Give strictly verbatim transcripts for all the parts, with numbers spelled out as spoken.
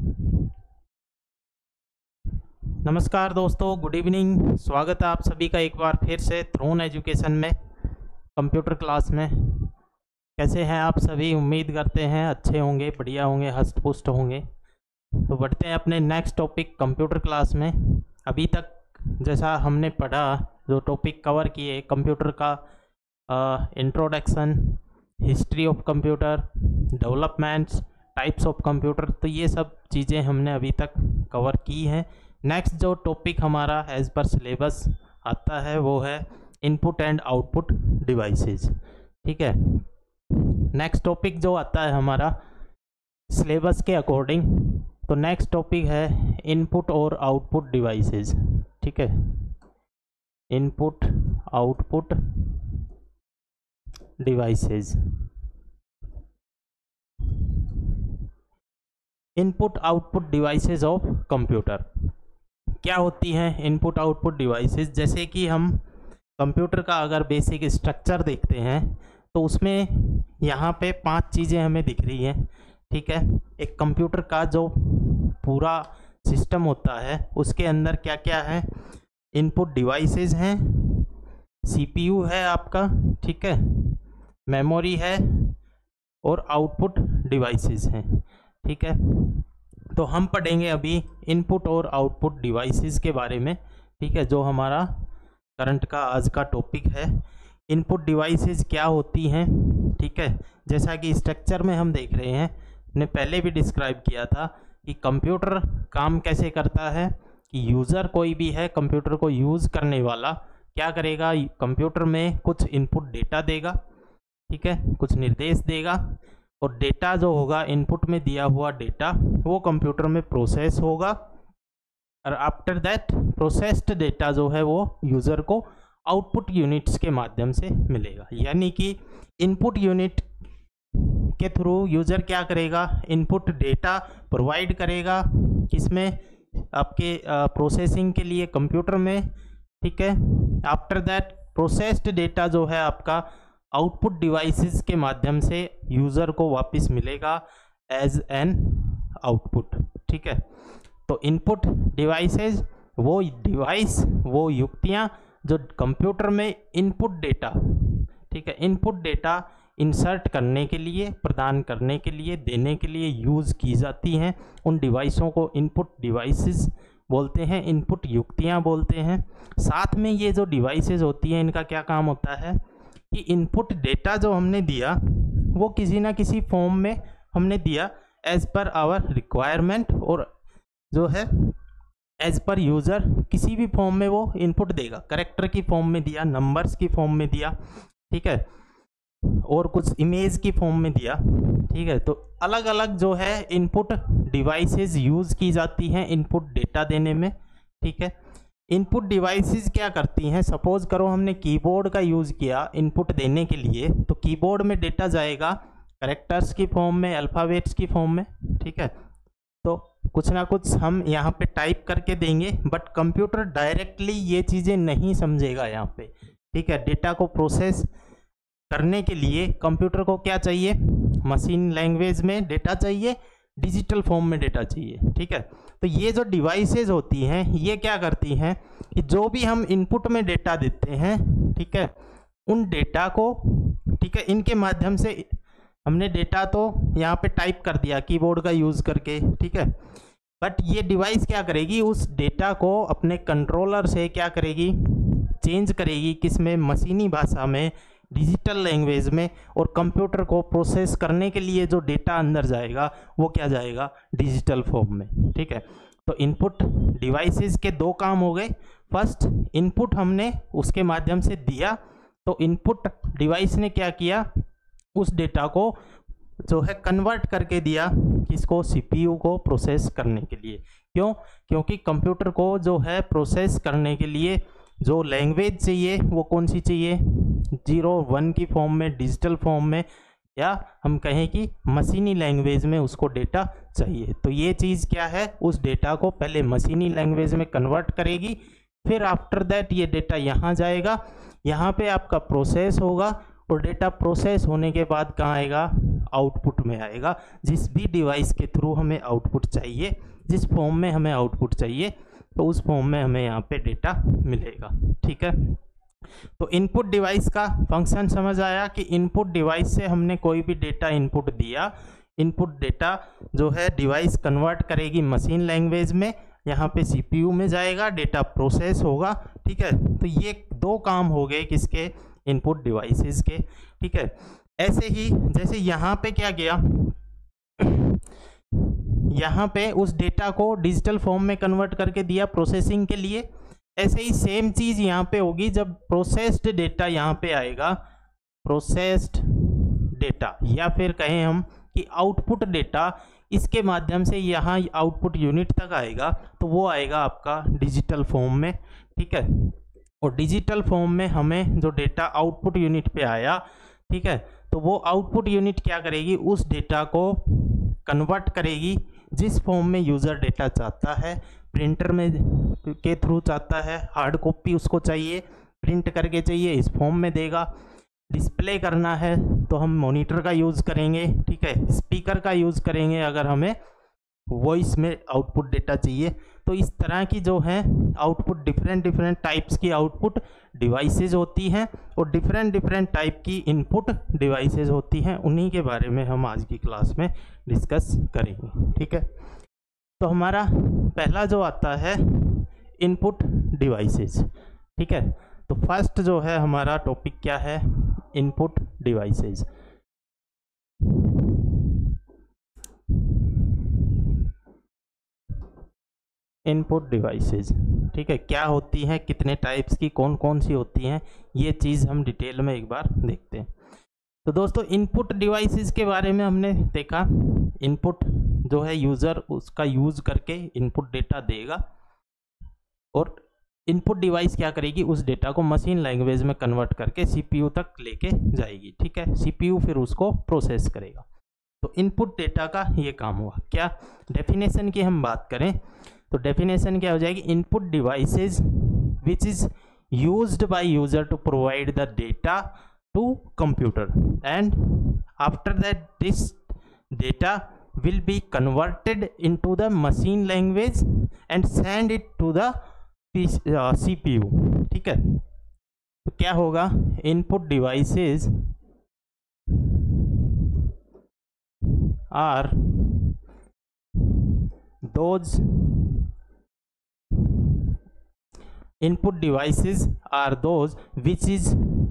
नमस्कार दोस्तों, good evening. स्वागत है आप सभी का एक बार फिर से थ्रोन एजुकेशन में, कंप्यूटर क्लास में। कैसे हैं आप सभी? उम्मीद करते हैं अच्छे होंगे, बढ़िया होंगे, हष्ट पुष्ट होंगे। तो बढ़ते हैं अपने नेक्स्ट टॉपिक कंप्यूटर क्लास में। अभी तक जैसा हमने पढ़ा, जो टॉपिक कवर किए, कंप्यूटर का introduction, history of computer, developments, types of computer, तो ये सब चीज़ें हमने अभी तक कवर की हैं। नेक्स्ट जो टॉपिक हमारा एज पर सिलेबस आता है वो है इनपुट एंड आउटपुट डिवाइसेस। ठीक है, नेक्स्ट टॉपिक जो आता है हमारा सिलेबस के अकॉर्डिंग, तो नेक्स्ट टॉपिक है इनपुट और आउटपुट डिवाइसेस। ठीक है, input output devices. Input output devices of computer क्या होती हैं? इनपुट आउटपुट डिवाइसेस, जैसे कि हम कंप्यूटर का अगर बेसिक स्ट्रक्चर देखते हैं तो उसमें यहाँ पे पांच चीज़ें हमें दिख रही हैं। ठीक है, एक कंप्यूटर का जो पूरा सिस्टम होता है उसके अंदर क्या क्या है? इनपुट डिवाइसेस हैं, सीपीयू है आपका, ठीक है, मेमोरी है और आउटपुट डिवाइसेस हैं। ठीक है, तो हम पढ़ेंगे अभी इनपुट और आउटपुट डिवाइसेस के बारे में। ठीक है, जो हमारा करंट का आज का टॉपिक है, इनपुट डिवाइसेस क्या होती हैं। ठीक है, जैसा कि स्ट्रक्चर में हम देख रहे हैं, ने पहले भी डिस्क्राइब किया था कि कंप्यूटर काम कैसे करता है कि यूज़र कोई भी है, कंप्यूटर को यूज़ करने वाला क्या करेगा, कंप्यूटर में कुछ इनपुट डेटा देगा, ठीक है, कुछ निर्देश देगा, और डेटा जो होगा, इनपुट में दिया हुआ डेटा, वो कंप्यूटर में प्रोसेस होगा, और आफ्टर दैट प्रोसेस्ड डेटा जो है वो यूज़र को आउटपुट यूनिट्स के माध्यम से मिलेगा। यानी कि इनपुट यूनिट के थ्रू यूज़र क्या करेगा, इनपुट डेटा प्रोवाइड करेगा, किसमें, आपके प्रोसेसिंग के लिए कंप्यूटर में। ठीक है, आफ्टर दैट प्रोसेस्ड डेटा जो है आपका आउटपुट डिवाइसेस के माध्यम से यूज़र को वापस मिलेगा एज एन आउटपुट। ठीक है, तो इनपुट डिवाइसेस वो डिवाइस, वो युक्तियाँ जो कंप्यूटर में इनपुट डेटा, ठीक है, इनपुट डेटा इंसर्ट करने के लिए, प्रदान करने के लिए, देने के लिए यूज़ की जाती हैं। उन डिवाइसों को इनपुट डिवाइसेस बोलते हैं, इनपुट युक्तियाँ बोलते हैं। साथ में ये जो डिवाइसेस होती हैं, इनका क्या काम होता है कि इनपुट डेटा जो हमने दिया वो किसी ना किसी फॉर्म में हमने दिया एज पर आवर रिक्वायरमेंट, और जो है एज पर यूज़र किसी भी फॉर्म में वो इनपुट देगा। कैरेक्टर की फॉर्म में दिया, नंबर्स की फॉर्म में दिया, ठीक है, और कुछ इमेज की फॉर्म में दिया। ठीक है, तो अलग अलग जो है इनपुट डिवाइसेस यूज़ की जाती हैं इनपुट डेटा देने में। ठीक है, इनपुट डिवाइसेस क्या करती हैं? सपोज करो हमने कीबोर्ड का यूज़ किया इनपुट देने के लिए, तो कीबोर्ड में डेटा जाएगा कैरेक्टर्स की फॉर्म में, अल्फ़ाबेट्स की फॉर्म में। ठीक है, तो कुछ ना कुछ हम यहाँ पे टाइप करके देंगे, बट कंप्यूटर डायरेक्टली ये चीज़ें नहीं समझेगा यहाँ पे। ठीक है, डेटा को प्रोसेस करने के लिए कंप्यूटर को क्या चाहिए? मशीन लैंग्वेज में डेटा चाहिए, डिजिटल फॉर्म में डेटा चाहिए। ठीक है, तो ये जो डिवाइसेस होती हैं ये क्या करती हैं कि जो भी हम इनपुट में डेटा देते हैं, ठीक है, उन डेटा को, ठीक है, इनके माध्यम से हमने डेटा तो यहाँ पे टाइप कर दिया कीबोर्ड का यूज़ करके, ठीक है, बट ये डिवाइस क्या करेगी, उस डेटा को अपने कंट्रोलर से क्या करेगी, चेंज करेगी, किसमें, मशीनी भाषा में, डिजिटल लैंग्वेज में, और कंप्यूटर को प्रोसेस करने के लिए जो डेटा अंदर जाएगा वो क्या जाएगा, डिजिटल फॉर्म में। ठीक है, तो इनपुट डिवाइसेस के दो काम हो गए। फर्स्ट, इनपुट हमने उसके माध्यम से दिया, तो इनपुट डिवाइस ने क्या किया, उस डेटा को जो है कन्वर्ट करके दिया, किसको, सीपीयू को प्रोसेस करने के लिए। क्यों? क्योंकि कंप्यूटर को जो है प्रोसेस करने के लिए जो लैंग्वेज चाहिए वो कौन सी चाहिए, जीरो वन की फॉर्म में, डिजिटल फॉर्म में, या हम कहें कि मशीनी लैंग्वेज में उसको डेटा चाहिए। तो ये चीज़ क्या है, उस डेटा को पहले मशीनी लैंग्वेज में कन्वर्ट करेगी, फिर आफ्टर दैट ये डेटा यहाँ जाएगा, यहाँ पे आपका प्रोसेस होगा, और डेटा प्रोसेस होने के बाद कहाँ आएगा, आउटपुट में आएगा। जिस भी डिवाइस के थ्रू हमें आउटपुट चाहिए, जिस फॉर्म में हमें आउटपुट चाहिए, तो उस फॉर्म में हमें यहाँ पे डेटा मिलेगा। ठीक है, तो इनपुट डिवाइस का फंक्शन समझ आया कि इनपुट डिवाइस से हमने कोई भी डेटा इनपुट दिया, इनपुट डेटा जो है डिवाइस कन्वर्ट करेगी मशीन लैंग्वेज में, यहाँ पे सीपीयू में जाएगा, डेटा प्रोसेस होगा। ठीक है, तो ये दो काम हो गए किसके, इनपुट डिवाइसेस के। ठीक है, ऐसे ही जैसे यहाँ पे क्या किया, यहाँ पे उस डेटा को डिजिटल फॉर्म में कन्वर्ट करके दिया प्रोसेसिंग के लिए, ऐसे ही सेम चीज यहाँ पे होगी जब प्रोसेस्ड डेटा यहाँ पे आएगा, प्रोसेस्ड डेटा, या फिर कहें हम कि आउटपुट डेटा, इसके माध्यम से यहाँ आउटपुट यूनिट तक आएगा, तो वो आएगा आपका डिजिटल फॉर्म में। ठीक है, और डिजिटल फॉर्म में हमें जो डेटा आउटपुट यूनिट पे आया, ठीक है, तो वो आउटपुट यूनिट क्या करेगी, उस डेटा को कन्वर्ट करेगी जिस फॉर्म में यूज़र डेटा चाहता है, प्रिंटर में के थ्रू चाहता है, हार्ड कॉपी उसको चाहिए, प्रिंट करके चाहिए, इस फॉर्म में देगा। डिस्प्ले करना है तो हम मॉनिटर का यूज़ करेंगे। ठीक है, स्पीकर का यूज़ करेंगे अगर हमें वॉइस में आउटपुट डेटा चाहिए। तो इस तरह की जो है आउटपुट, डिफरेंट डिफरेंट टाइप्स की आउटपुट डिवाइसेस होती हैं और डिफरेंट डिफरेंट टाइप की इनपुट डिवाइसेस होती हैं। उन्हीं के बारे में हम आज की क्लास में डिस्कस करेंगे। ठीक है, तो हमारा पहला जो आता है इनपुट डिवाइसेस। ठीक है, तो फर्स्ट जो है हमारा टॉपिक क्या है, इनपुट डिवाइसेस। इनपुट डिवाइसेस, ठीक है, क्या होती हैं, कितने टाइप्स की, कौन कौन सी होती हैं, ये चीज़ हम डिटेल में एक बार देखते हैं। तो दोस्तों इनपुट डिवाइसेस के बारे में हमने देखा, इनपुट जो है यूज़र उसका यूज़ करके इनपुट डेटा देगा और इनपुट डिवाइस क्या करेगी, उस डेटा को मशीन लैंग्वेज में कन्वर्ट करके सीपीयू तक लेके जाएगी। ठीक है, सीपीयू फिर उसको प्रोसेस करेगा। तो इनपुट डेटा का ये काम हुआ। क्या डेफिनेशन की हम बात करें तो डेफिनेशन क्या हो जाएगी, input devices which is used by user to provide the data to computer and after that this data will be converted into the machine language and send it to the C P U। ठीक है, तो क्या होगा, input devices are those input devices are those which is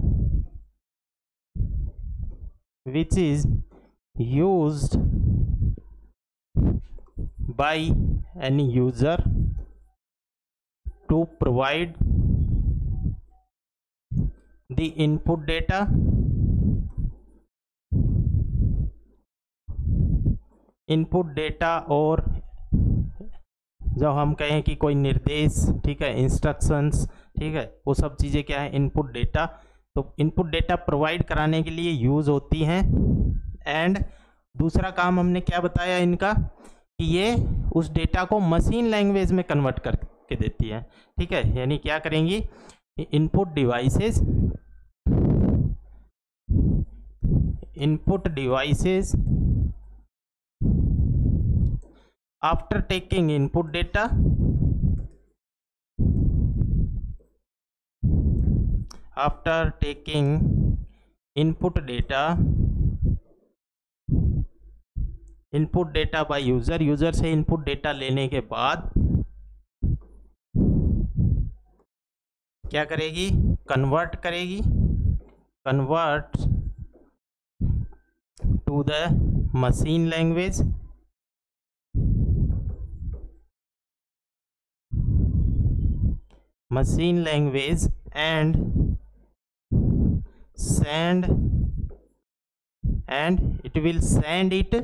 which is used by any user to provide the input data input data और जब हम कहें कि कोई निर्देश, ठीक है, इंस्ट्रक्शंस, ठीक है, वो सब चीज़ें क्या है, इनपुट डेटा। तो इनपुट डेटा प्रोवाइड कराने के लिए यूज़ होती हैं। एंड दूसरा काम हमने क्या बताया इनका, कि ये उस डेटा को मशीन लैंग्वेज में कन्वर्ट करके देती है। ठीक है, यानी क्या करेंगी, input devices input devices after taking input data after taking input data input data by user user से इनपुट डेटा लेने के बाद क्या करेगी, कन्वर्ट करेगी, convert to the machine language machine language and send and it will send it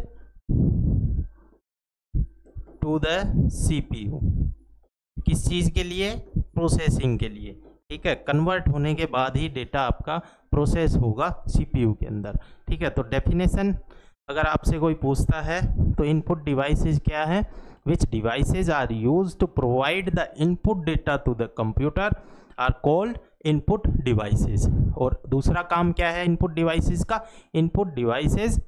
to the C P U। किस चीज़ के लिए, प्रोसेसिंग के लिए। ठीक है, कन्वर्ट होने के बाद ही डेटा आपका प्रोसेस होगा सीपीयू के अंदर। ठीक है, तो डेफिनेशन अगर आपसे कोई पूछता है तो इनपुट डिवाइसेस क्या है, which devices are used to provide the input data to the computer are called input devices. और दूसरा काम क्या है इनपुट डिवाइसेस का? Input devices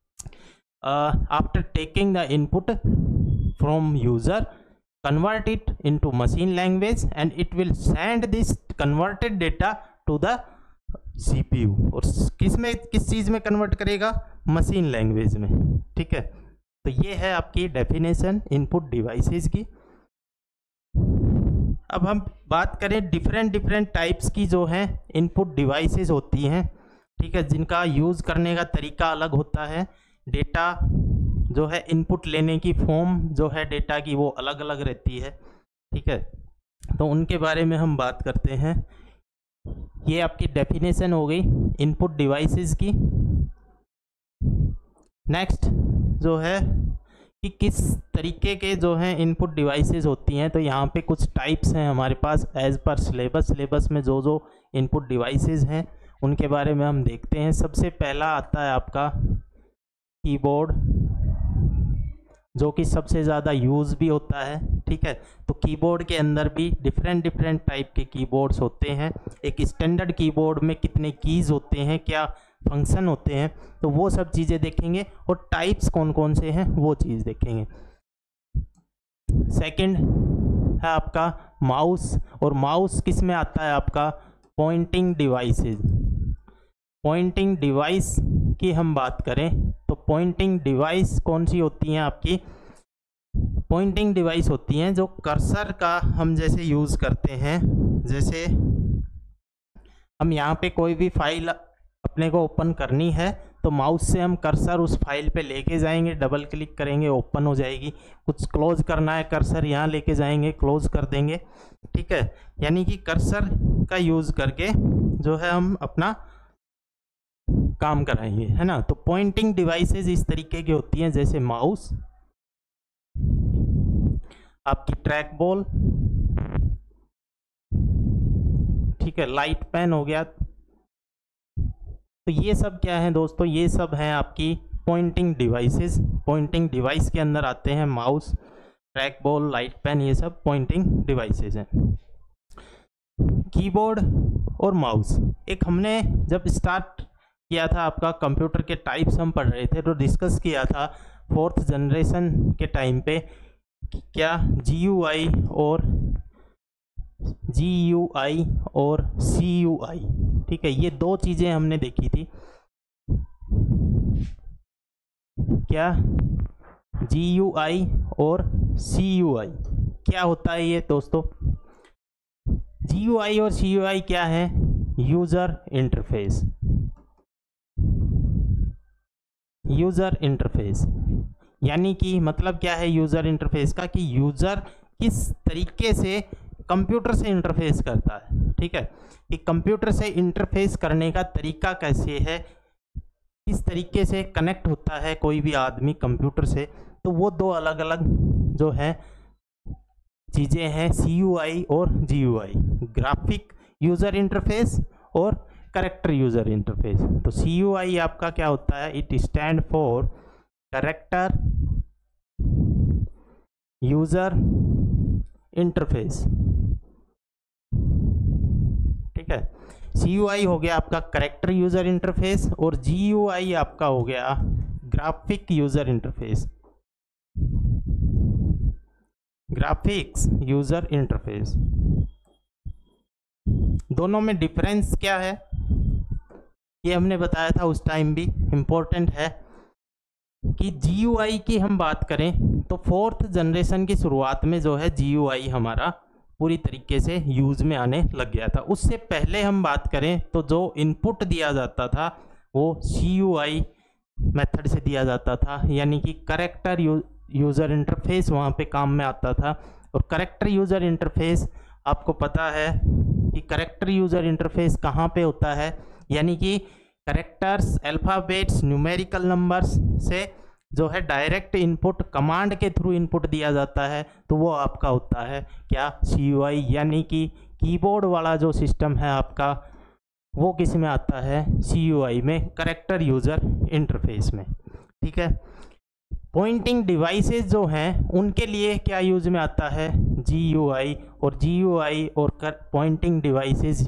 after taking the input from user convert it into machine language and it will send this converted data to the C P U। और किस में किस चीज़ में कन्वर्ट करेगा? मशीन लैंग्वेज में। ठीक है, तो ये है आपकी डेफिनेशन इनपुट डिवाइसेस की। अब हम बात करें डिफरेंट डिफरेंट टाइप्स की जो हैं इनपुट डिवाइसेस होती हैं, ठीक है, जिनका यूज़ करने का तरीका अलग होता है। डेटा जो है इनपुट लेने की फॉर्म जो है डेटा की वो अलग अलग रहती है। ठीक है, तो उनके बारे में हम बात करते हैं। ये आपकी डेफिनेशन हो गई इनपुट डिवाइसेस की। नेक्स्ट जो है कि किस तरीके के जो हैं इनपुट डिवाइसेस होती हैं, तो यहाँ पे कुछ टाइप्स हैं हमारे पास एज पर सिलेबस। सिलेबस में जो जो इनपुट डिवाइसेस हैं उनके बारे में हम देखते हैं। सबसे पहला आता है आपका कीबोर्ड, जो कि सबसे ज़्यादा यूज़ भी होता है। ठीक है, तो कीबोर्ड के अंदर भी डिफरेंट डिफरेंट टाइप के कीबोर्ड्स होते हैं। एक स्टैंडर्ड कीबोर्ड में कितने कीज़ होते हैं, क्या फंक्शन होते हैं, तो वो सब चीज़ें देखेंगे। और टाइप्स कौन कौन से हैं वो चीज़ देखेंगे। सेकंड है आपका माउस, और माउस किस में आता है आपका? Poynting devices. पॉइंटिंग डिवाइस की हम बात करें तो पॉइंटिंग डिवाइस कौन सी होती हैं आपकी? पॉइंटिंग डिवाइस होती हैं जो कर्सर का हम जैसे यूज़ करते हैं। जैसे हम यहाँ पे कोई भी फाइल अपने को ओपन करनी है तो माउस से हम कर्सर उस फाइल पे लेके जाएंगे, डबल क्लिक करेंगे, ओपन हो जाएगी। कुछ क्लोज करना है, कर्सर यहाँ लेके जाएंगे, क्लोज कर देंगे। ठीक है, यानी कि कर्सर का यूज़ करके जो है हम अपना काम कराएंगे, है ना। तो पॉइंटिंग डिवाइसेस इस तरीके की होती हैं, जैसे माउस, आपकी ट्रैक बॉल, ठीक है, लाइट पेन हो गया। तो ये सब क्या है दोस्तों? ये सब हैं आपकी पॉइंटिंग डिवाइसेस। पॉइंटिंग डिवाइस के अंदर आते हैं mouse, track ball, light pen, ये सब पॉइंटिंग डिवाइसेस हैं। कीबोर्ड और माउस, एक हमने जब स्टार्ट किया था आपका कंप्यूटर के टाइप्स हम पढ़ रहे थे तो डिस्कस किया था फोर्थ जनरेशन के टाइम पे क्या जी यू आई और जी यू आई और सी यू आई, ठीक है, ये दो चीज़ें हमने देखी थी। क्या जी यू आई और सी यू आई क्या होता है ये दोस्तों? जी यू आई और सी यू आई क्या है? User interface. यूज़र इंटरफेस यानी कि मतलब क्या है यूज़र इंटरफेस का? कि यूज़र किस तरीके से कंप्यूटर से इंटरफेस करता है। ठीक है, कि कंप्यूटर से इंटरफेस करने का तरीका कैसे है, किस तरीके से कनेक्ट होता है कोई भी आदमी कंप्यूटर से, तो वो दो अलग अलग जो है चीज़ें हैं, सी यू आई और G U I, graphic user interface और कैरेक्टर यूज़र इंटरफेस। तो सी यू आई आपका क्या होता है? It stand for character user interface. ठीक है, सी यू आई हो गया आपका कैरेक्टर यूज़र इंटरफेस और जी यू आई आपका हो गया graphic user interface, graphics user interface. दोनों में डिफरेंस क्या है ये हमने बताया था उस टाइम भी, इम्पोर्टेंट है कि जी यू आई की हम बात करें तो फोर्थ जनरेशन की शुरुआत में जो है जी यू आई हमारा पूरी तरीके से यूज़ में आने लग गया था। उससे पहले हम बात करें तो जो इनपुट दिया जाता था वो सी यू आई मेथड से दिया जाता था, यानी कि कैरेक्टर यू, यूज़र इंटरफेस वहाँ पे काम में आता था। और कैरेक्टर यूज़र इंटरफेस आपको पता है कि कैरेक्टर यूज़र इंटरफेस कहाँ पे होता है, यानी कि कैरेक्टर्स, अल्फ़ाबेट्स, न्यूमेरिकल नंबर्स से जो है डायरेक्ट इनपुट कमांड के थ्रू इनपुट दिया जाता है, तो वो आपका होता है क्या? सी यू आई, यानी कि कीबोर्ड वाला जो सिस्टम है आपका वो किस में आता है? सी यू आई में, कैरेक्टर यूज़र इंटरफेस में। ठीक है, पॉइंटिंग डिवाइसेस जो हैं उनके लिए क्या यूज़ में आता है? G U I. और जी यू आई और पॉइंटिंग डिवाइसेस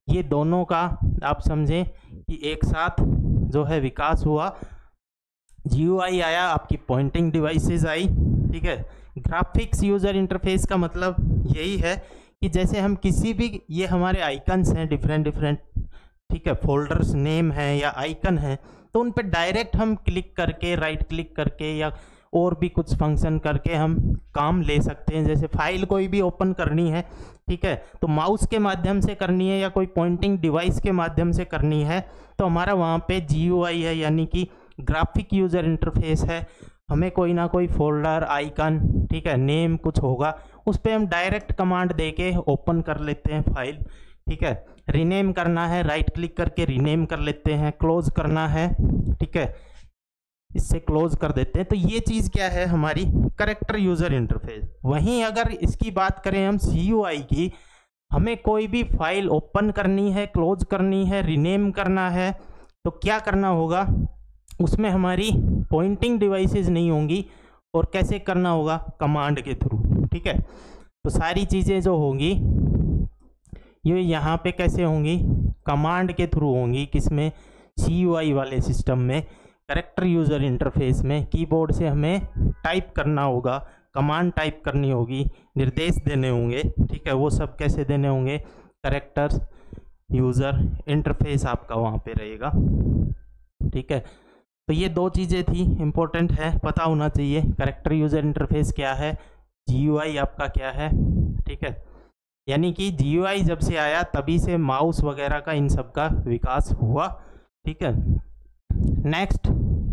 ये दोनों का आप समझें कि एक साथ जो है विकास हुआ। जी यू आई आया, आपकी पॉइंटिंग डिवाइसेस आई, ठीक है। ग्राफिक्स यूज़र इंटरफेस का मतलब यही है कि जैसे हम किसी भी, ये हमारे आइकन्स हैं डिफरेंट डिफरेंट, ठीक है, फोल्डर्स नेम है या आइकन है, तो उन पे डायरेक्ट हम क्लिक करके, राइट क्लिक करके या और भी कुछ फंक्शन करके हम काम ले सकते हैं। जैसे फाइल कोई भी ओपन करनी है, ठीक है, तो माउस के माध्यम से करनी है या कोई पॉइंटिंग डिवाइस के माध्यम से करनी है, तो हमारा वहाँ पे जी यू आई है, यानी कि ग्राफिक यूज़र इंटरफेस है। हमें कोई ना कोई फोल्डर, आइकन, ठीक है, नेम कुछ होगा, उस पर हम डायरेक्ट कमांड दे के ओपन कर लेते हैं फाइल, ठीक है। रीनेम करना है, राइट क्लिक करके रीनेम कर लेते हैं। क्लोज करना है, ठीक है, इससे क्लोज कर देते हैं। तो ये चीज़ क्या है, हमारी कैरेक्टर यूज़र इंटरफेस। वहीं अगर इसकी बात करें हम सी यू आई की, हमें कोई भी फाइल ओपन करनी है, क्लोज करनी है, रीनेम करना है, तो क्या करना होगा, उसमें हमारी पॉइंटिंग डिवाइसेस नहीं होंगी। और कैसे करना होगा, कमांड के थ्रू, ठीक है। तो सारी चीज़ें जो होंगी ये यहाँ पे कैसे होंगी, कमांड के थ्रू होंगी। किसमें, सी यू आई वाले सिस्टम में, कैरेक्टर यूज़र इंटरफेस में कीबोर्ड से हमें टाइप करना होगा, कमांड टाइप करनी होगी, निर्देश देने होंगे, ठीक है। वो सब कैसे देने होंगे, कैरेक्टर यूज़र इंटरफेस आपका वहाँ पे रहेगा, ठीक है। तो ये दो चीज़ें थी, इम्पोर्टेंट है, पता होना चाहिए। कैरेक्टर यूज़र इंटरफेस क्या है, जी यू आई आपका क्या है, ठीक है। यानी कि जी यू आई जब से आया तभी से माउस वगैरह का, इन सब का विकास हुआ, ठीक है। नेक्स्ट,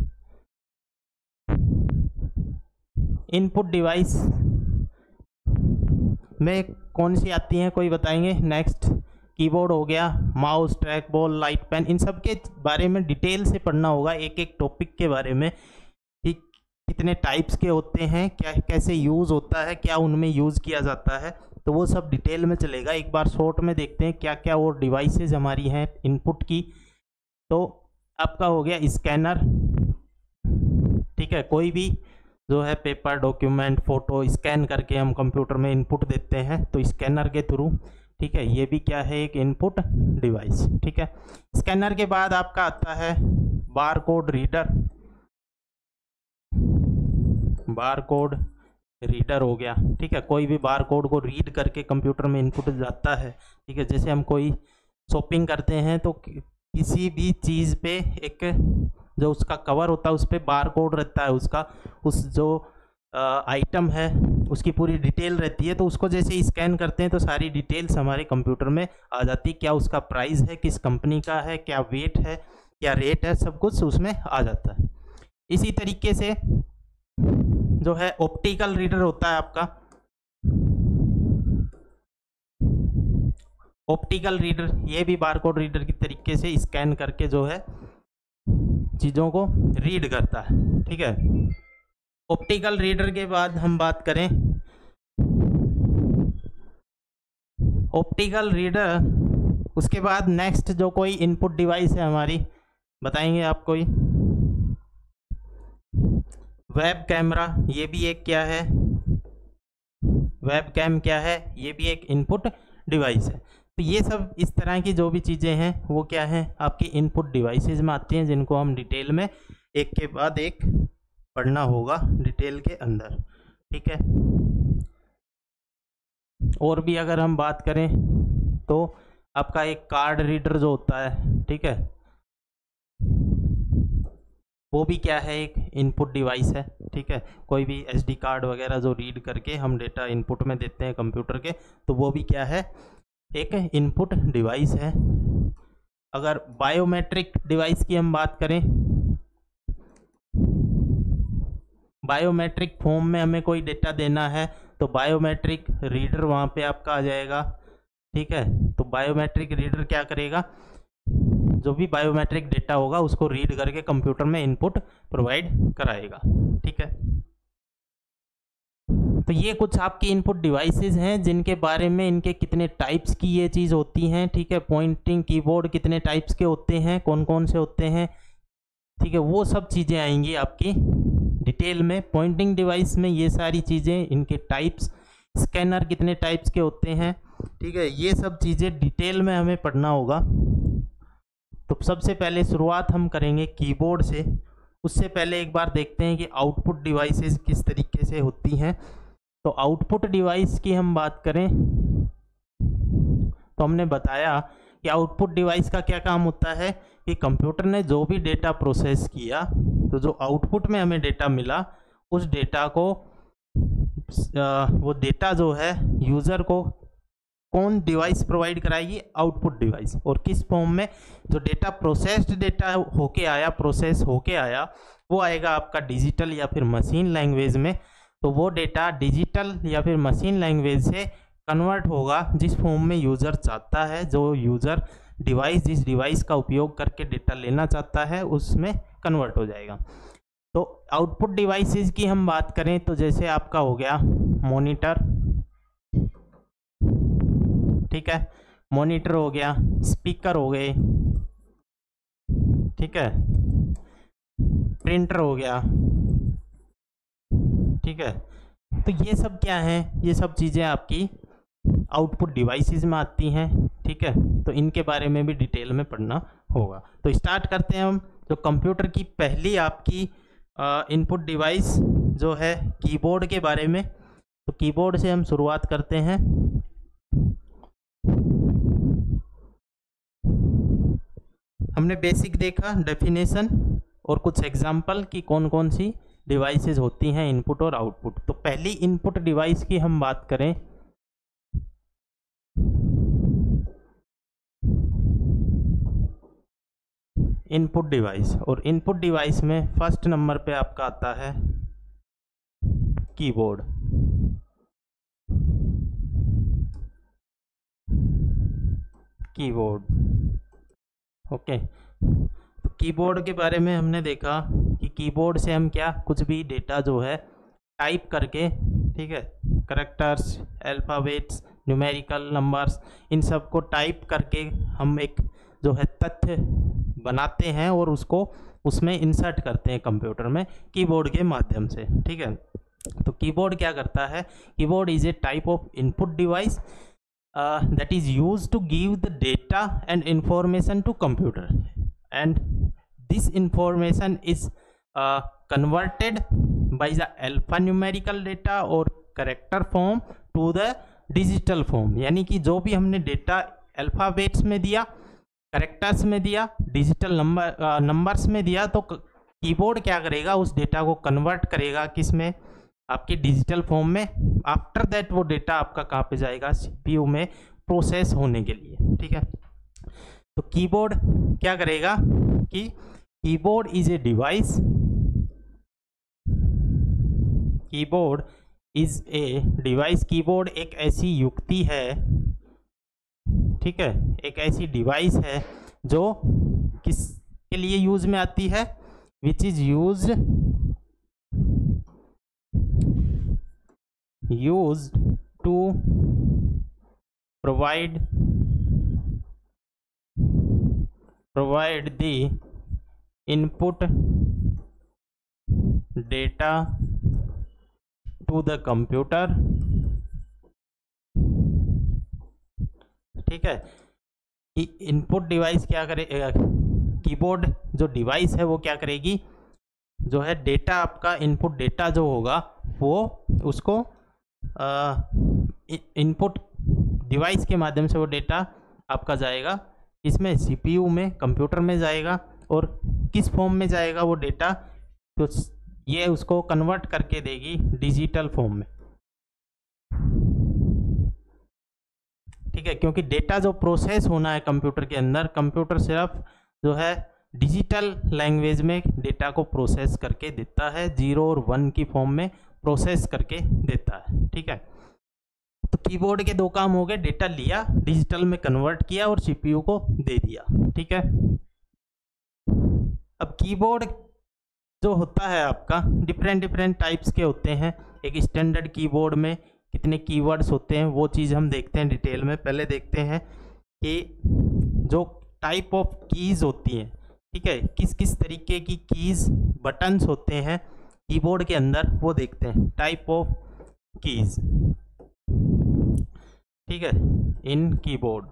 इनपुट डिवाइस में कौन सी आती हैं, कोई बताएंगे। नेक्स्ट, कीबोर्ड हो गया, mouse, track ball, light pen, इन सब के बारे में डिटेल से पढ़ना होगा, एक एक टॉपिक के बारे में, कि कितने टाइप्स के होते हैं, क्या कैसे यूज़ होता है, क्या उनमें यूज़ किया जाता है, तो वो सब डिटेल में चलेगा। एक बार शॉर्ट में देखते हैं क्या क्या वो डिवाइसेस हमारी हैं इनपुट की। तो आपका हो गया स्कैनर, ठीक है, कोई भी जो है पेपर, डॉक्यूमेंट, फ़ोटो स्कैन करके हम कंप्यूटर में इनपुट देते हैं, तो स्कैनर के थ्रू, ठीक है। ये भी क्या है, एक इनपुट डिवाइस, ठीक है। स्कैनर के बाद आपका आता है bar code reader. Bar code reader हो गया, ठीक है, कोई भी बार कोड को रीड करके कंप्यूटर में इनपुट जाता है, ठीक है। जैसे हम कोई शॉपिंग करते हैं तो किसी भी चीज़ पे एक जो उसका कवर होता है उस पर बार कोड रहता है, उसका उस जो आइटम है उसकी पूरी डिटेल रहती है। तो उसको जैसे स्कैन करते हैं तो सारी डिटेल्स हमारे कंप्यूटर में आ जाती है, क्या उसका प्राइस है, किस कंपनी का है, क्या वेट है, क्या रेट है, सब कुछ उसमें आ जाता है। इसी तरीके से जो है ऑप्टिकल रीडर होता है आपका। ऑप्टिकल रीडर ये भी बारकोड रीडर की तरीके से स्कैन करके जो है चीज़ों को रीड करता है, ठीक है। ऑप्टिकल रीडर के बाद हम बात करें, ऑप्टिकल रीडर, उसके बाद नेक्स्ट जो कोई इनपुट डिवाइस है हमारी, बताएंगे आप कोई। वेब कैमरा, ये भी एक क्या है, वेब कैम क्या है, ये भी एक इनपुट डिवाइस है। तो ये सब इस तरह की जो भी चीज़ें हैं वो क्या है, आपकी इनपुट डिवाइसेस में आती हैं, जिनको हम डिटेल में एक के बाद एक पढ़ना होगा डिटेल के अंदर, ठीक है। और भी अगर हम बात करें तो आपका एक कार्ड रीडर जो होता है, ठीक है, वो भी क्या है, एक इनपुट डिवाइस है, ठीक है। कोई भी एसडी कार्ड वगैरह जो रीड करके हम डेटा इनपुट में देते हैं कंप्यूटर के, तो वो भी क्या है, एक इनपुट डिवाइस है। अगर बायोमेट्रिक डिवाइस की हम बात करें, बायोमेट्रिक फॉर्म में हमें कोई डेटा देना है तो बायोमेट्रिक रीडर वहाँ पे आपका आ जाएगा, ठीक है। तो बायोमेट्रिक रीडर क्या करेगा, जो भी बायोमेट्रिक डेटा होगा उसको रीड करके कंप्यूटर में इनपुट प्रोवाइड कराएगा, ठीक है। तो ये कुछ आपकी इनपुट डिवाइसेस हैं जिनके बारे में, इनके कितने टाइप्स की ये चीज़ होती हैं, ठीक है। पॉइंटिंग कीबोर्ड कितने टाइप्स के होते हैं, कौन कौन से होते हैं, ठीक है, वो सब चीज़ें आएंगी आपकी डिटेल में। पॉइंटिंग डिवाइस में ये सारी चीज़ें, इनके टाइप्स, स्कैनर कितने टाइप्स के होते हैं, ठीक है, ये सब चीज़ें डिटेल में हमें पढ़ना होगा। तो सबसे पहले शुरुआत हम करेंगे कीबोर्ड से। उससे पहले एक बार देखते हैं कि आउटपुट डिवाइसेस किस तरीके से होती हैं। तो आउटपुट डिवाइस की हम बात करें तो हमने बताया कि आउटपुट डिवाइस का क्या काम होता है कि कंप्यूटर ने जो भी डेटा प्रोसेस किया, तो जो आउटपुट में हमें डेटा मिला उस डेटा को आ, वो डेटा जो है यूज़र को कौन डिवाइस प्रोवाइड कराएगी, आउटपुट डिवाइस। और किस फॉर्म में, जो डेटा प्रोसेस्ड डेटा होके आया, प्रोसेस होके आया, वो आएगा आपका डिजिटल या फिर मशीन लैंग्वेज में। तो वो डेटा डिजिटल या फिर मशीन लैंग्वेज से कन्वर्ट होगा जिस फॉर्म में यूज़र चाहता है, जो यूज़र डिवाइस जिस डिवाइस का उपयोग करके डेटा लेना चाहता है उसमें कन्वर्ट हो जाएगा। तो आउटपुट डिवाइसेस की हम बात करें तो जैसे आपका हो गया मॉनिटर, ठीक है, मॉनिटर हो गया, स्पीकर हो गए, ठीक है, प्रिंटर हो गया, ठीक है। तो ये सब क्या है, ये सब चीज़ें आपकी आउटपुट डिवाइसेस में आती हैं, ठीक है। तो इनके बारे में भी डिटेल में पढ़ना होगा। तो स्टार्ट करते हैं हम जो कंप्यूटर की पहली आपकी इनपुट डिवाइस जो है कीबोर्ड के बारे में। तो कीबोर्ड से हम शुरुआत करते हैं। हमने बेसिक देखा डेफिनेशन और कुछ एग्जांपल कि कौन कौन सी डिवाइसेस होती हैं इनपुट और आउटपुट। तो पहली इनपुट डिवाइस की हम बात करें इनपुट डिवाइस, और इनपुट डिवाइस में फर्स्ट नंबर पे आपका आता है कीबोर्ड। Keyboard okay. तो कीबोर्ड के बारे में हमने देखा कि कीबोर्ड से हम क्या कुछ भी डेटा जो है टाइप करके, ठीक है, कैरेक्टर्स, अल्फ़ाबेट्स, न्यूमेरिकल नंबर्स, इन सब को टाइप करके हम एक जो है तथ्य बनाते हैं और उसको उसमें इंसर्ट करते हैं कंप्यूटर में कीबोर्ड के माध्यम से, ठीक है। तो कीबोर्ड क्या करता है, keyboard is a type of input device that is used to give the data and information to computer, and this information is converted by the alphanumerical data और character form to the digital form. यानी कि जो भी हमने data alphabets में दिया, characters में दिया, डिजिटल नंबर नंबर्स में दिया, तो कीबोर्ड क्या करेगा, उस डेटा को कन्वर्ट करेगा किस में, आपकी डिजिटल फॉर्म में। आफ्टर दैट वो डेटा आपका कहाँ पे जाएगा, सीपीयू में प्रोसेस होने के लिए, ठीक है। तो कीबोर्ड क्या करेगा कि keyboard is a device, keyboard is a device, keyboard एक ऐसी युक्ति है, ठीक है, एक ऐसी डिवाइस है जो किस के लिए यूज में आती है, which is use use to provide provide the input data to the computer, ठीक है। इनपुट डिवाइस क्या करे, कीबोर्ड जो डिवाइस है वो क्या करेगी, जो है डेटा आपका इनपुट डेटा जो होगा वो उसको इनपुट डिवाइस के माध्यम से वो डेटा आपका जाएगा इसमें सीपीयू में, कंप्यूटर में जाएगा, और किस फॉर्म में जाएगा वो डेटा, तो ये उसको कन्वर्ट करके देगी डिजिटल फॉर्म में, ठीक है। क्योंकि डेटा जो प्रोसेस होना है कंप्यूटर के अंदर, कंप्यूटर सिर्फ जो है डिजिटल लैंग्वेज में डेटा को प्रोसेस करके देता है, जीरो और वन की फॉर्म में प्रोसेस करके देता है, ठीक है। तो कीबोर्ड के दो काम हो गए, डेटा लिया, डिजिटल में कन्वर्ट किया और सीपीयू को दे दिया, ठीक है। अब कीबोर्ड जो होता है आपका डिफरेंट डिफरेंट टाइप्स के होते हैं। एक स्टैंडर्ड कीबोर्ड में कितने कीवर्ड्स होते हैं वो चीज़ हम देखते हैं डिटेल में। पहले देखते हैं कि जो टाइप ऑफ कीज़ होती हैं, ठीक है, किस किस तरीके की कीज़ बटन्स होते हैं कीबोर्ड के अंदर, वो देखते हैं। टाइप ऑफ कीज़, ठीक है, इन कीबोर्ड।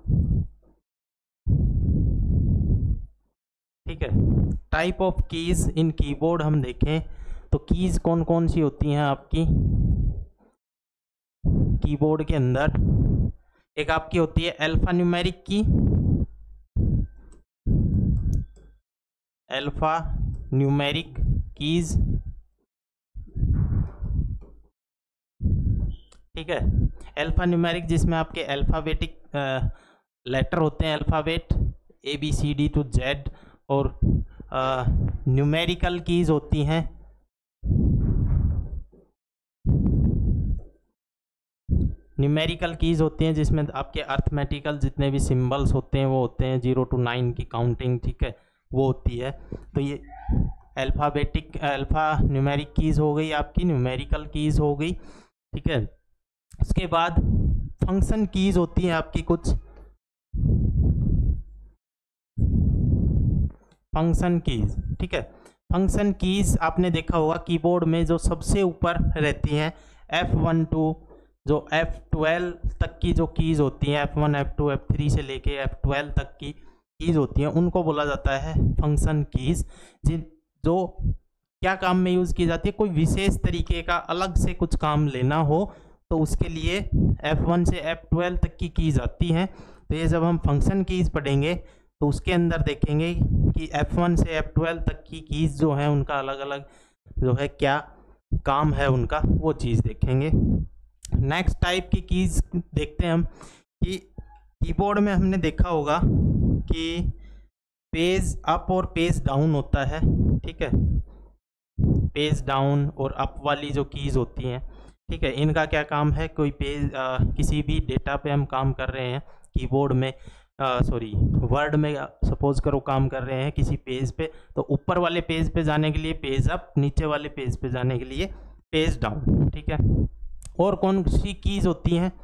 ठीक है, type of keys in keyboard हम देखें तो कीज कौन कौन सी होती हैं आपकी कीबोर्ड के अंदर। एक आपकी होती है अल्फा न्यूमेरिक की, अल्फा न्यूमेरिक कीज। ठीक है, अल्फा न्यूमेरिक जिसमें आपके अल्फाबेटिक लेटर होते हैं, alphabet A B C D to Z, और न्यूमेरिकल कीज होती हैं न्यूमेरिकल कीज होती हैं जिसमें आपके अर्थमेटिकल जितने भी सिंबल्स होते हैं वो होते हैं, जीरो टू नाइन की काउंटिंग, ठीक है, वो होती है। तो ये अल्फाबेटिक अल्फा न्यूमेरिक कीज हो गई, आपकी न्यूमेरिकल कीज हो गई। ठीक है, उसके बाद फंक्शन कीज होती हैं आपकी कुछ, फंक्शन कीज। ठीक है, फंक्शन कीज आपने देखा होगा कीबोर्ड में जो सबसे ऊपर रहती हैं, एफ वन टू जो एफ ट्वेल्व तक की जो कीज होती हैं, F one F two F three से लेके एफ ट्वेल्व तक की कीज होती हैं, उनको बोला जाता है फंक्शन कीज, जिन जो क्या काम में यूज़ की जाती है, कोई विशेष तरीके का अलग से कुछ काम लेना हो तो उसके लिए एफ वन से एफ ट्वेल्व तक की कीज आती हैं। तो ये जब हम फंक्शन कीज पढ़ेंगे तो उसके अंदर देखेंगे कि एफ वन से एफ ट्वेल्व तक की कीज जो है उनका अलग अलग जो है क्या काम है उनका, वो चीज़ देखेंगे। नेक्स्ट टाइप की कीज देखते हैं हम कि कीबोर्ड में हमने देखा होगा कि पेज अप और पेज डाउन होता है। ठीक है, पेज डाउन और अप वाली जो कीज होती हैं, ठीक है, इनका क्या काम है, कोई पेज आ, किसी भी डेटा पे हम काम कर रहे हैं कीबोर्ड में, सॉरी वर्ड में सपोज करो काम कर रहे हैं किसी पेज पे, तो ऊपर वाले पेज पे जाने के लिए पेज अप, नीचे वाले पेज पे जाने के लिए पेज डाउन। ठीक है, और कौन सी कीज होती हैं,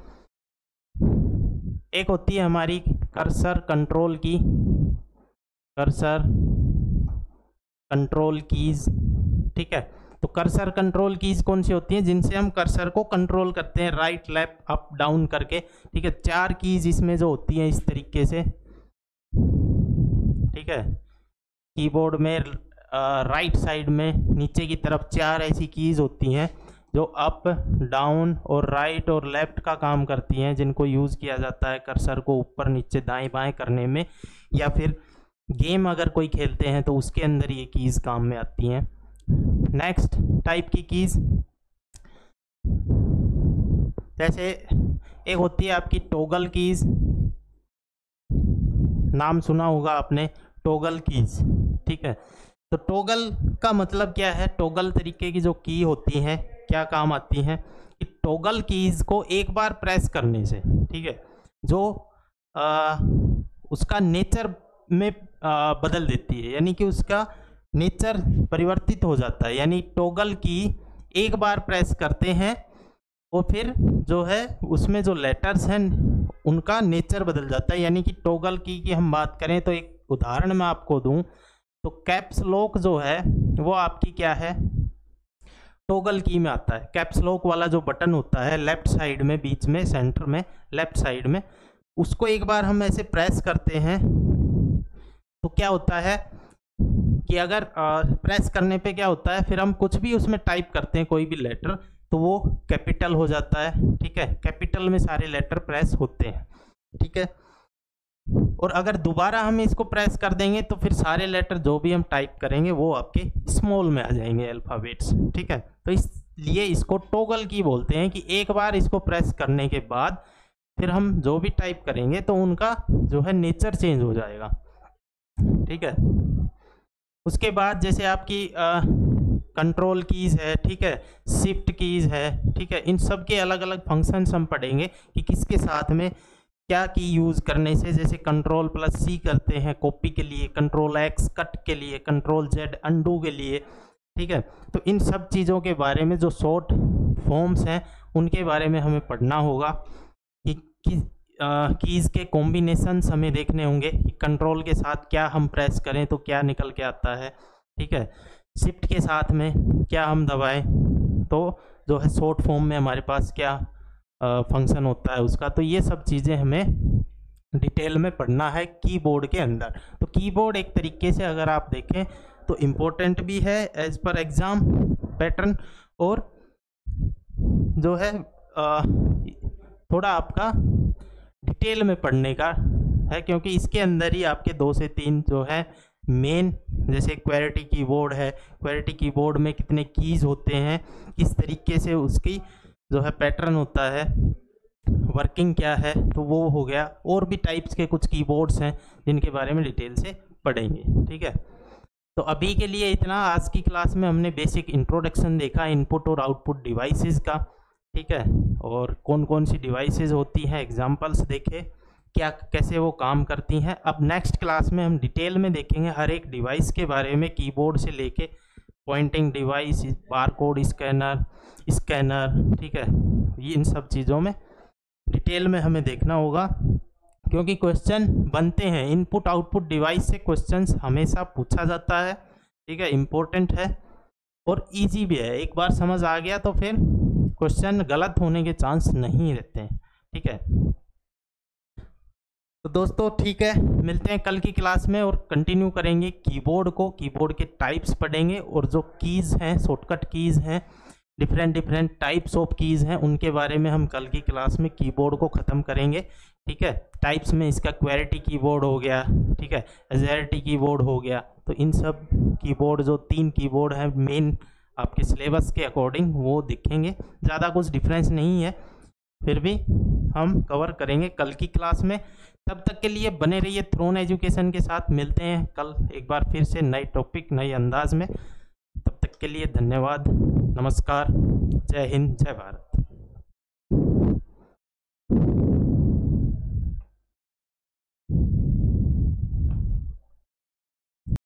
एक होती है हमारी कर्सर कंट्रोल की, कर्सर कंट्रोल कीज। ठीक है, तो कर्सर कंट्रोल कीज कौन सी होती हैं, जिनसे हम कर्सर को कंट्रोल करते हैं राइट लेफ्ट अप डाउन करके। ठीक है, चार कीज इसमें जो होती हैं इस तरीके से। ठीक है, कीबोर्ड में राइट साइड में नीचे की तरफ चार ऐसी कीज होती हैं जो अप डाउन और राइट और लेफ्ट का काम करती हैं, जिनको यूज़ किया जाता है कर्सर को ऊपर नीचे दाएं बाएं करने में, या फिर गेम अगर कोई खेलते हैं तो उसके अंदर ये कीज काम में आती हैं। नेक्स्ट टाइप की कीज जैसे एक होती है आपकी टॉगल कीज, नाम सुना होगा आपने टॉगल कीज। ठीक है, तो टॉगल का मतलब क्या है, टॉगल तरीके की जो की होती हैं क्या काम आती हैं कि टॉगल कीज को एक बार प्रेस करने से, ठीक है, जो आ, उसका नेचर में आ, बदल देती है, यानी कि उसका नेचर परिवर्तित हो जाता है। यानी टॉगल की एक बार प्रेस करते हैं और फिर जो है उसमें जो लेटर्स हैं उनका नेचर बदल जाता है। यानी कि टॉगल की की हम बात करें तो एक उदाहरण मैं आपको दूं तो कैप्स लॉक जो है वो आपकी क्या है, टॉगल की में आता है। कैप्स लॉक वाला जो बटन होता है लेफ्ट साइड में, बीच में, सेंटर में, लेफ्ट साइड में, उसको एक बार हम ऐसे प्रेस करते हैं तो क्या होता है कि अगर प्रेस करने पे क्या होता है, फिर हम कुछ भी उसमें टाइप करते हैं कोई भी लेटर तो वो कैपिटल हो जाता है। ठीक है, कैपिटल में सारे लेटर प्रेस होते हैं। ठीक है, और अगर दोबारा हम इसको प्रेस कर देंगे तो फिर सारे लेटर जो भी हम टाइप करेंगे वो आपके स्मॉल में आ जाएंगे, अल्फ़ाबेट्स। ठीक है, तो इसलिए इसको टॉगल की बोलते हैं कि एक बार इसको प्रेस करने के बाद फिर हम जो भी टाइप करेंगे तो उनका जो है नेचर चेंज हो जाएगा। ठीक है, उसके बाद जैसे आपकी कंट्रोल कीज़ है, ठीक है, शिफ्ट कीज़ है, ठीक है, इन सब के अलग अलग फंक्शंस हम पढ़ेंगे कि किसके साथ में क्या की यूज़ करने से। जैसे कंट्रोल प्लस सी करते हैं कॉपी के लिए, कंट्रोल एक्स कट के लिए, कंट्रोल जेड अंडू के लिए। ठीक है, तो इन सब चीज़ों के बारे में जो शॉर्ट फॉर्म्स हैं उनके बारे में हमें पढ़ना होगा कि, कि कीज़ के कॉम्बिनेशंस हमें देखने होंगे कि कंट्रोल के साथ क्या हम प्रेस करें तो क्या निकल के आता है। ठीक है, शिफ्ट के साथ में क्या हम दबाएं तो जो है शॉर्ट फॉर्म में हमारे पास क्या फंक्शन होता है उसका। तो ये सब चीज़ें हमें डिटेल में पढ़ना है कीबोर्ड के अंदर। तो कीबोर्ड एक तरीके से अगर आप देखें तो इम्पोर्टेंट भी है एज पर एग्ज़ाम पैटर्न, और जो है आ, थोड़ा आपका डिटेल में पढ़ने का है, क्योंकि इसके अंदर ही आपके दो से तीन जो है मेन, जैसे क्वेरिटी कीबोर्ड है, क्वेरिटी कीबोर्ड में कितने कीज़ होते हैं, किस तरीके से उसकी जो है पैटर्न होता है, वर्किंग क्या है, तो वो हो गया। और भी टाइप्स के कुछ कीबोर्ड्स हैं जिनके बारे में डिटेल से पढ़ेंगे, ठीक है। तो अभी के लिए इतना। आज की क्लास में हमने बेसिक इंट्रोडक्शन देखा इनपुट और आउटपुट डिवाइसेस का, ठीक है, और कौन कौन सी डिवाइसेस होती हैं, एग्जांपल्स देखे, क्या कैसे वो काम करती हैं। अब नेक्स्ट क्लास में हम डिटेल में देखेंगे हर एक डिवाइस के बारे में, कीबोर्ड से लेके pointing device, barcode scanner, scanner, ठीक है, ये इन सब चीज़ों में डिटेल में हमें देखना होगा, क्योंकि क्वेश्चन बनते हैं इनपुट आउटपुट डिवाइस से, क्वेश्चंस हमेशा पूछा जाता है, ठीक है, इम्पोर्टेंट है और इजी भी है। एक बार समझ आ गया तो फिर क्वेश्चन गलत होने के चांस नहीं रहते हैं, ठीक है। तो दोस्तों ठीक है, मिलते हैं कल की क्लास में और कंटिन्यू करेंगे कीबोर्ड को, कीबोर्ड के टाइप्स पढ़ेंगे, और जो कीज़ हैं, शॉर्टकट कीज़ हैं, different different types of keys हैं, उनके बारे में हम कल की क्लास में कीबोर्ड को ख़त्म करेंगे, ठीक है। टाइप्स में इसका क्वेरिटी कीबोर्ड हो गया, ठीक है, एजेरिटी कीबोर्ड हो गया। तो इन सब कीबोर्ड, जो तीन कीबोर्ड हैं मेन आपके सिलेबस के अकॉर्डिंग, वो दिखेंगे, ज़्यादा कुछ डिफरेंस नहीं है, फिर भी हम कवर करेंगे कल की क्लास में। तब तक के लिए बने रहिए थ्रोन एजुकेशन के साथ। मिलते हैं कल एक बार फिर से नए टॉपिक, नए अंदाज में। तब तक के लिए धन्यवाद, नमस्कार, जय हिंद, जय भारत।